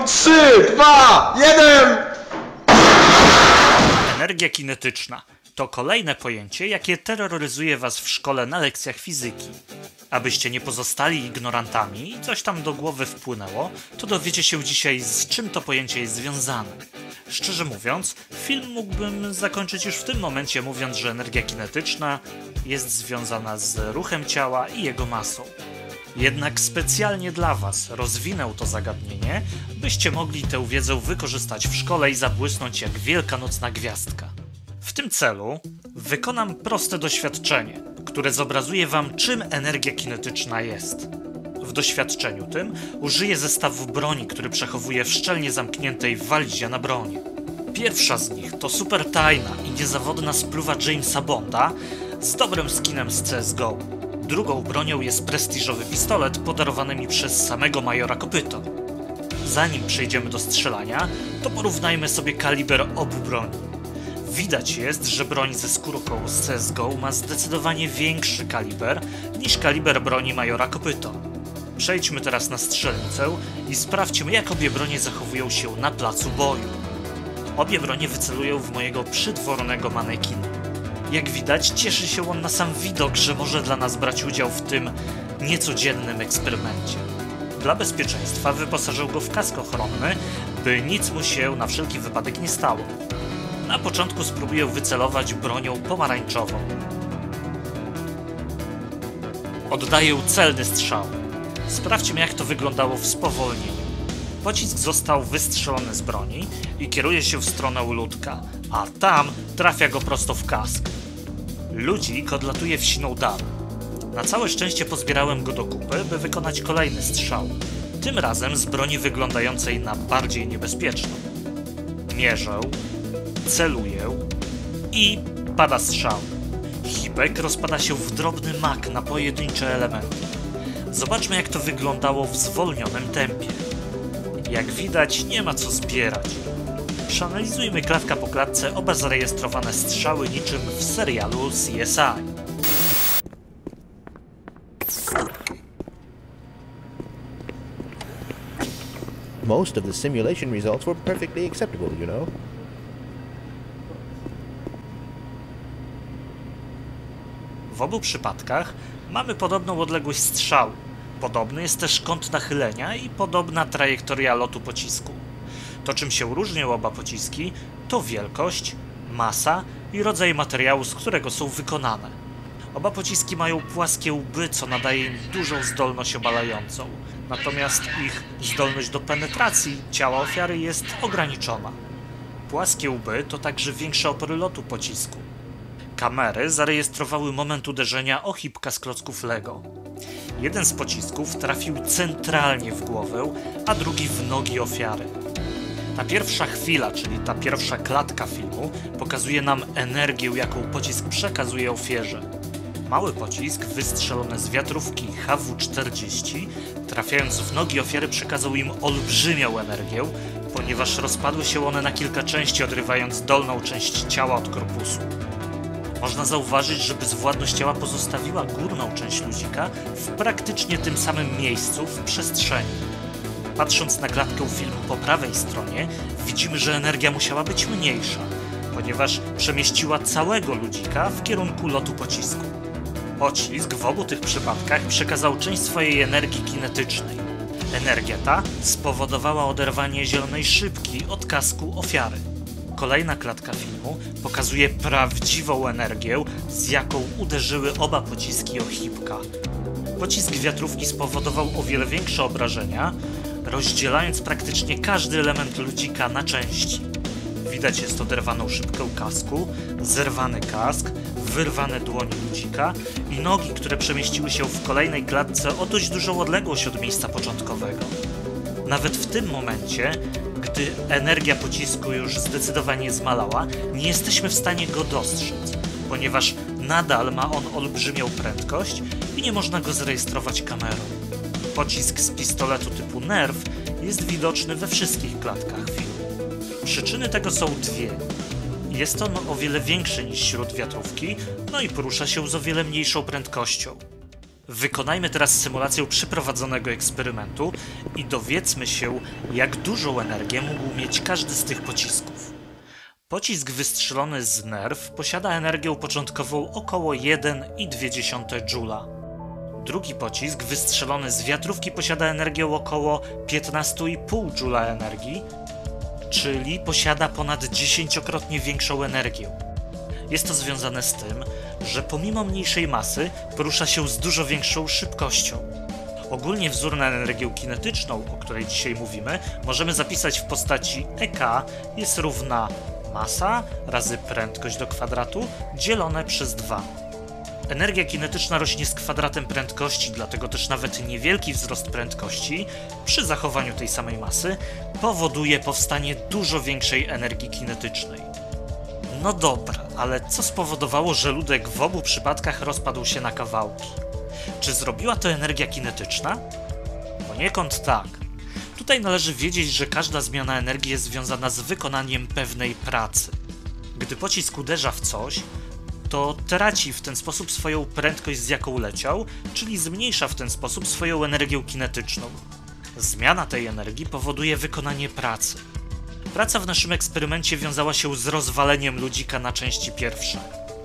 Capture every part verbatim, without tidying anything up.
trzy, dwa, jeden! Energia kinetyczna to kolejne pojęcie, jakie terroryzuje was w szkole na lekcjach fizyki. Abyście nie pozostali ignorantami i coś tam do głowy wpłynęło, to dowiecie się dzisiaj, z czym to pojęcie jest związane. Szczerze mówiąc, film mógłbym zakończyć już w tym momencie, mówiąc, że energia kinetyczna jest związana z ruchem ciała i jego masą. Jednak specjalnie dla was rozwinę to zagadnienie, byście mogli tę wiedzę wykorzystać w szkole i zabłysnąć jak wielkanocna gwiazdka. W tym celu wykonam proste doświadczenie, które zobrazuje wam, czym energia kinetyczna jest. W doświadczeniu tym użyję zestawu broni, który przechowuję w szczelnie zamkniętej walizie na broni. Pierwsza z nich to super tajna i niezawodna spluwa Jamesa Bonda z dobrym skinem z C S G O. Drugą bronią jest prestiżowy pistolet podarowany mi przez samego majora Kopyto. Zanim przejdziemy do strzelania, to porównajmy sobie kaliber obu broni. Widać jest, że broń ze skórką z C S G O ma zdecydowanie większy kaliber niż kaliber broni majora Kopyto. Przejdźmy teraz na strzelnicę i sprawdźmy, jak obie bronie zachowują się na placu boju. Obie bronie wycelują w mojego przydwornego manekina. Jak widać, cieszy się on na sam widok, że może dla nas brać udział w tym niecodziennym eksperymencie. Dla bezpieczeństwa wyposażył go w kask ochronny, by nic mu się na wszelki wypadek nie stało. Na początku spróbuję wycelować bronią pomarańczową. Oddaję celny strzał. Sprawdźmy, jak to wyglądało w spowolnieniu. Pocisk został wystrzelony z broni i kieruje się w stronę ludka, a tam trafia go prosto w kask. Ludzik odlatuje w siną dal. Na całe szczęście pozbierałem go do kupy, by wykonać kolejny strzał. Tym razem z broni wyglądającej na bardziej niebezpieczną. Mierzę, celuję i pada strzał. Hipek rozpada się w drobny mak na pojedyncze elementy. Zobaczmy, jak to wyglądało w zwolnionym tempie. Jak widać, nie ma co zbierać. Przeanalizujmy klatka po klatce oba zarejestrowane strzały niczym w serialu C S I. Most of the simulation results were perfectly acceptable, you know. W obu przypadkach mamy podobną odległość strzału. Podobny jest też kąt nachylenia i podobna trajektoria lotu pocisku. To, czym się różnią oba pociski, to wielkość, masa i rodzaj materiału, z którego są wykonane. Oba pociski mają płaskie łby, co nadaje im dużą zdolność obalającą, natomiast ich zdolność do penetracji ciała ofiary jest ograniczona. Płaskie łby to także większe opory lotu pocisku. Kamery zarejestrowały moment uderzenia o Hipka z klocków Lego. Jeden z pocisków trafił centralnie w głowę, a drugi w nogi ofiary. Ta pierwsza chwila, czyli ta pierwsza klatka filmu, pokazuje nam energię, jaką pocisk przekazuje ofierze. Mały pocisk, wystrzelony z wiatrówki H W czterdzieści, trafiając w nogi ofiary, przekazał im olbrzymią energię, ponieważ rozpadły się one na kilka części, odrywając dolną część ciała od korpusu. Można zauważyć, że bezwładność ciała pozostawiła górną część ludzika w praktycznie tym samym miejscu w przestrzeni. Patrząc na klatkę filmu po prawej stronie, widzimy, że energia musiała być mniejsza, ponieważ przemieściła całego ludzika w kierunku lotu pocisku. Pocisk w obu tych przypadkach przekazał część swojej energii kinetycznej. Energia ta spowodowała oderwanie zielonej szybki od kasku ofiary. Kolejna klatka filmu pokazuje prawdziwą energię, z jaką uderzyły oba pociski o Hipka. Pocisk wiatrówki spowodował o wiele większe obrażenia, rozdzielając praktycznie każdy element ludzika na części. Widać jest oderwaną szybkę kasku, zerwany kask, wyrwane dłonie ludzika i nogi, które przemieściły się w kolejnej klatce o dość dużą odległość od miejsca początkowego. Nawet w tym momencie, gdy energia pocisku już zdecydowanie zmalała, nie jesteśmy w stanie go dostrzec, ponieważ nadal ma on olbrzymią prędkość i nie można go zarejestrować kamerą. Pocisk z pistoletu typu Nerf jest widoczny we wszystkich klatkach filmu. Przyczyny tego są dwie. Jest on o wiele większy niż śródwiatrówki, no i porusza się z o wiele mniejszą prędkością. Wykonajmy teraz symulację przeprowadzonego eksperymentu i dowiedzmy się, jak dużą energię mógł mieć każdy z tych pocisków. Pocisk wystrzelony z nerw posiada energię początkową około jeden i dwie dziesiąte dżula. Drugi pocisk wystrzelony z wiatrówki posiada energię około piętnaście i pół dżula energii, czyli posiada ponad dziesięciokrotnie większą energię. Jest to związane z tym, że pomimo mniejszej masy porusza się z dużo większą szybkością. Ogólnie wzór na energię kinetyczną, o której dzisiaj mówimy, możemy zapisać w postaci E K jest równa masa razy prędkość do kwadratu dzielone przez dwa. Energia kinetyczna rośnie z kwadratem prędkości, dlatego też nawet niewielki wzrost prędkości przy zachowaniu tej samej masy powoduje powstanie dużo większej energii kinetycznej. No dobra, ale co spowodowało, że ludek w obu przypadkach rozpadł się na kawałki? Czy zrobiła to energia kinetyczna? Poniekąd tak. Tutaj należy wiedzieć, że każda zmiana energii jest związana z wykonaniem pewnej pracy. Gdy pocisk uderza w coś, to traci w ten sposób swoją prędkość, z jaką leciał, czyli zmniejsza w ten sposób swoją energię kinetyczną. Zmiana tej energii powoduje wykonanie pracy. Praca w naszym eksperymencie wiązała się z rozwaleniem ludzika na części pierwsze.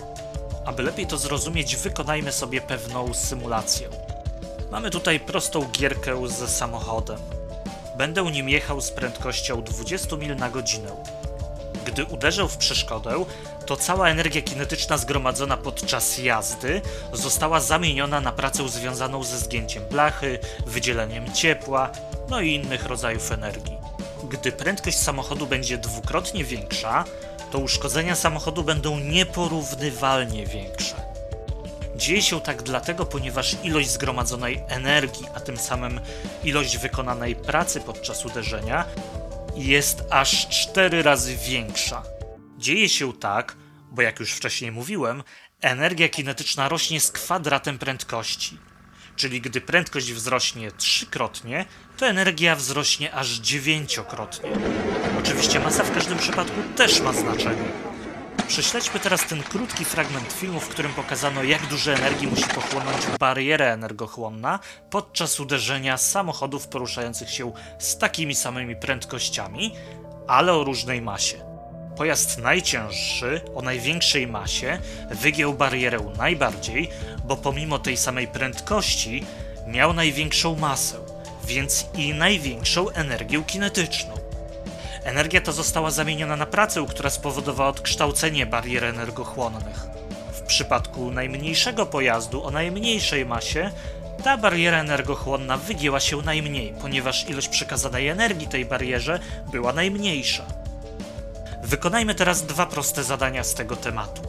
Aby lepiej to zrozumieć, wykonajmy sobie pewną symulację. Mamy tutaj prostą gierkę z samochodem. Będę nim jechał z prędkością dwadzieścia mil na godzinę. Gdy uderzę w przeszkodę, to cała energia kinetyczna zgromadzona podczas jazdy została zamieniona na pracę związaną ze zgięciem blachy, wydzieleniem ciepła, no i innych rodzajów energii. Gdy prędkość samochodu będzie dwukrotnie większa, to uszkodzenia samochodu będą nieporównywalnie większe. Dzieje się tak dlatego, ponieważ ilość zgromadzonej energii, a tym samym ilość wykonanej pracy podczas uderzenia jest aż cztery razy większa. Dzieje się tak, bo jak już wcześniej mówiłem, energia kinetyczna rośnie z kwadratem prędkości. Czyli gdy prędkość wzrośnie trzykrotnie, to energia wzrośnie aż dziewięciokrotnie. Oczywiście masa w każdym przypadku też ma znaczenie. Prześledźmy teraz ten krótki fragment filmu, w którym pokazano, jak dużo energii musi pochłonąć bariera energochłonna podczas uderzenia samochodów poruszających się z takimi samymi prędkościami, ale o różnej masie. Pojazd najcięższy, o największej masie, wygiął barierę najbardziej, bo pomimo tej samej prędkości miał największą masę, więc i największą energię kinetyczną. Energia ta została zamieniona na pracę, która spowodowała odkształcenie barier energochłonnych. W przypadku najmniejszego pojazdu o najmniejszej masie, ta bariera energochłonna wygięła się najmniej, ponieważ ilość przekazanej energii tej barierze była najmniejsza. Wykonajmy teraz dwa proste zadania z tego tematu.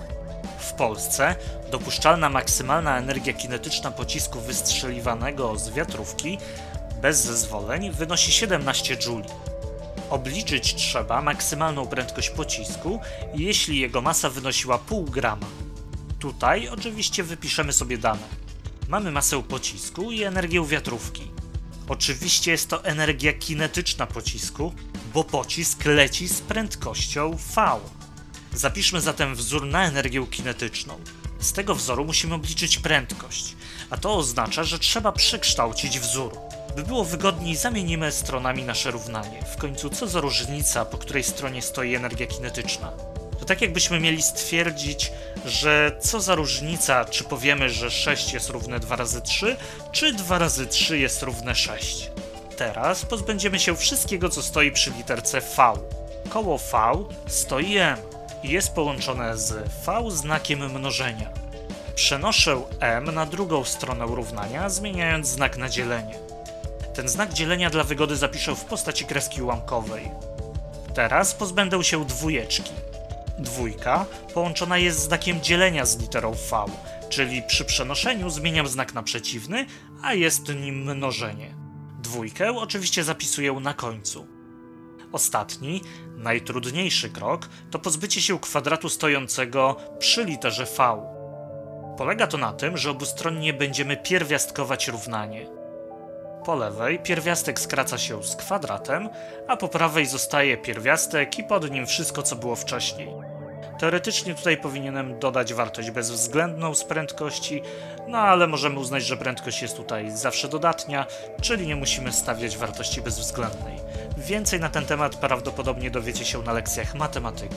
W Polsce dopuszczalna maksymalna energia kinetyczna pocisku wystrzeliwanego z wiatrówki bez zezwoleń wynosi siedemnaście dżuli. Obliczyć trzeba maksymalną prędkość pocisku, jeśli jego masa wynosiła pół grama. Tutaj oczywiście wypiszemy sobie dane. Mamy masę pocisku i energię wiatrówki. Oczywiście jest to energia kinetyczna pocisku, bo pocisk leci z prędkością V. Zapiszmy zatem wzór na energię kinetyczną. Z tego wzoru musimy obliczyć prędkość, a to oznacza, że trzeba przekształcić wzór. By było wygodniej, zamienimy stronami nasze równanie. W końcu co za różnica, po której stronie stoi energia kinetyczna? To tak jakbyśmy mieli stwierdzić, że co za różnica, czy powiemy, że sześć jest równe dwa razy trzy, czy dwa razy trzy jest równe sześć. Teraz pozbędziemy się wszystkiego, co stoi przy literce V. Koło V stoi M i jest połączone z V znakiem mnożenia. Przenoszę M na drugą stronę równania, zmieniając znak na dzielenie. Ten znak dzielenia dla wygody zapiszę w postaci kreski ułamkowej. Teraz pozbędę się dwójeczki. Dwójka połączona jest znakiem dzielenia z literą V, czyli przy przenoszeniu zmieniam znak na przeciwny, a jest nim mnożenie. Dwójkę oczywiście zapisuję na końcu. Ostatni, najtrudniejszy krok to pozbycie się kwadratu stojącego przy literze V. Polega to na tym, że obustronnie będziemy pierwiastkować równanie. Po lewej pierwiastek skraca się z kwadratem, a po prawej zostaje pierwiastek i pod nim wszystko, co było wcześniej. Teoretycznie tutaj powinienem dodać wartość bezwzględną z prędkości, no ale możemy uznać, że prędkość jest tutaj zawsze dodatnia, czyli nie musimy stawiać wartości bezwzględnej. Więcej na ten temat prawdopodobnie dowiecie się na lekcjach matematyki.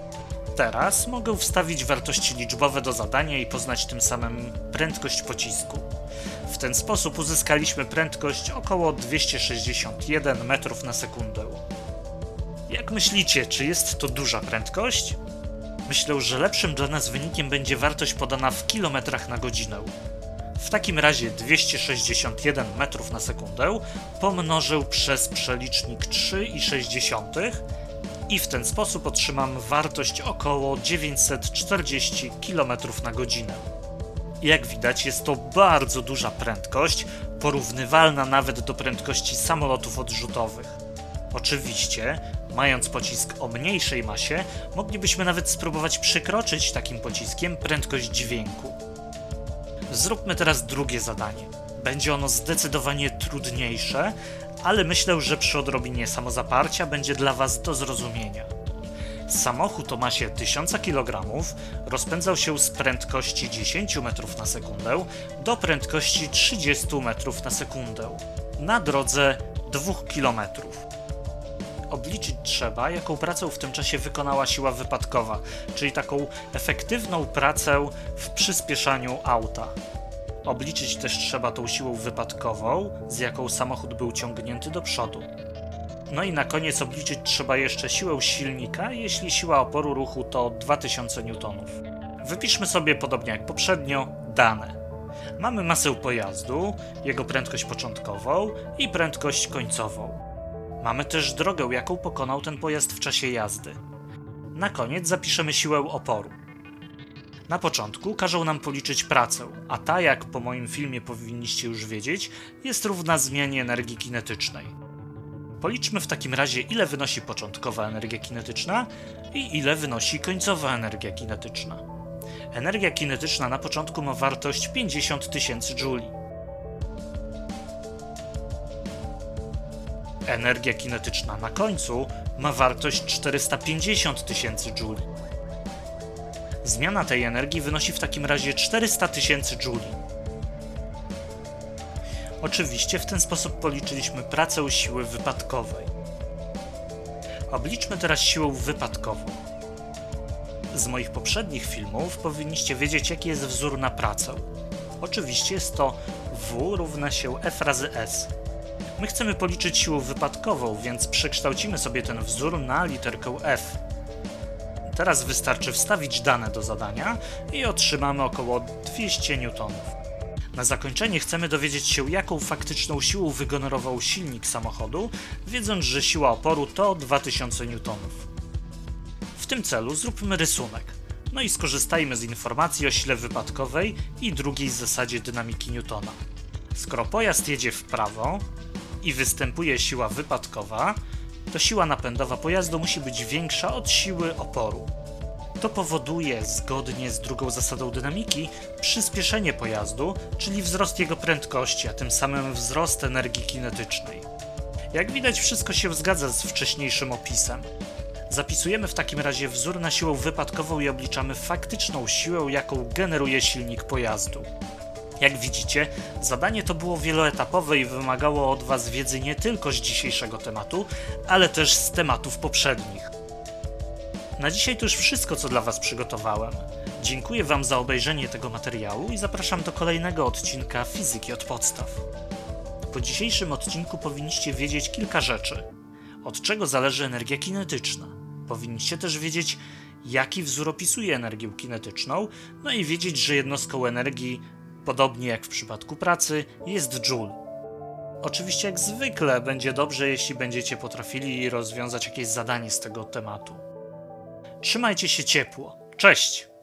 Teraz mogę wstawić wartości liczbowe do zadania i poznać tym samym prędkość pocisku. W ten sposób uzyskaliśmy prędkość około dwieście sześćdziesiąt jeden metrów na sekundę. Jak myślicie, czy jest to duża prędkość? Myślę, że lepszym dla nas wynikiem będzie wartość podana w kilometrach na godzinę. W takim razie dwieście sześćdziesiąt jeden metrów na sekundę pomnożę przez przelicznik trzy i sześć dziesiątych i w ten sposób otrzymam wartość około dziewięćset czterdzieści kilometrów na godzinę. Jak widać, jest to bardzo duża prędkość, porównywalna nawet do prędkości samolotów odrzutowych. Oczywiście, mając pocisk o mniejszej masie, moglibyśmy nawet spróbować przekroczyć takim pociskiem prędkość dźwięku. Zróbmy teraz drugie zadanie. Będzie ono zdecydowanie trudniejsze, ale myślę, że przy odrobinie samozaparcia będzie dla Was do zrozumienia. Samochód o masie tysiąc kilogramów rozpędzał się z prędkości dziesięć metrów na sekundę do prędkości trzydzieści metrów na sekundę na drodze dwóch kilometrów. Obliczyć trzeba, jaką pracę w tym czasie wykonała siła wypadkowa, czyli taką efektywną pracę w przyspieszaniu auta. Obliczyć też trzeba tą siłą wypadkową, z jaką samochód był ciągnięty do przodu. No i na koniec obliczyć trzeba jeszcze siłę silnika, jeśli siła oporu ruchu to dwa tysiące niutonów. Wypiszmy sobie, podobnie jak poprzednio, dane. Mamy masę pojazdu, jego prędkość początkową i prędkość końcową. Mamy też drogę, jaką pokonał ten pojazd w czasie jazdy. Na koniec zapiszemy siłę oporu. Na początku każą nam policzyć pracę, a ta, jak po moim filmie powinniście już wiedzieć, jest równa zmianie energii kinetycznej. Policzmy w takim razie, ile wynosi początkowa energia kinetyczna i ile wynosi końcowa energia kinetyczna. Energia kinetyczna na początku ma wartość pięćdziesiąt tysięcy jouli. Energia kinetyczna na końcu ma wartość czterysta pięćdziesiąt tysięcy jouli. Zmiana tej energii wynosi w takim razie czterysta tysięcy jouli. Oczywiście w ten sposób policzyliśmy pracę siły wypadkowej. Obliczmy teraz siłę wypadkową. Z moich poprzednich filmów powinniście wiedzieć, jaki jest wzór na pracę. Oczywiście jest to W równa się F razy S. My chcemy policzyć siłę wypadkową, więc przekształcimy sobie ten wzór na literkę F. Teraz wystarczy wstawić dane do zadania i otrzymamy około dwieście niutonów. Na zakończenie chcemy dowiedzieć się, jaką faktyczną siłą wygenerował silnik samochodu, wiedząc, że siła oporu to dwa tysiące niutonów. W tym celu zróbmy rysunek, no i skorzystajmy z informacji o sile wypadkowej i drugiej zasadzie dynamiki Newtona. Skoro pojazd jedzie w prawo i występuje siła wypadkowa, to siła napędowa pojazdu musi być większa od siły oporu. To powoduje, zgodnie z drugą zasadą dynamiki, przyspieszenie pojazdu, czyli wzrost jego prędkości, a tym samym wzrost energii kinetycznej. Jak widać, wszystko się zgadza z wcześniejszym opisem. Zapisujemy w takim razie wzór na siłę wypadkową i obliczamy faktyczną siłę, jaką generuje silnik pojazdu. Jak widzicie, zadanie to było wieloetapowe i wymagało od Was wiedzy nie tylko z dzisiejszego tematu, ale też z tematów poprzednich. Na dzisiaj to już wszystko, co dla Was przygotowałem. Dziękuję Wam za obejrzenie tego materiału i zapraszam do kolejnego odcinka Fizyki od podstaw. Po dzisiejszym odcinku powinniście wiedzieć kilka rzeczy. Od czego zależy energia kinetyczna? Powinniście też wiedzieć, jaki wzór opisuje energię kinetyczną, no i wiedzieć, że jednostką energii, podobnie jak w przypadku pracy, jest joule. Oczywiście jak zwykle będzie dobrze, jeśli będziecie potrafili rozwiązać jakieś zadanie z tego tematu. Trzymajcie się ciepło. Cześć!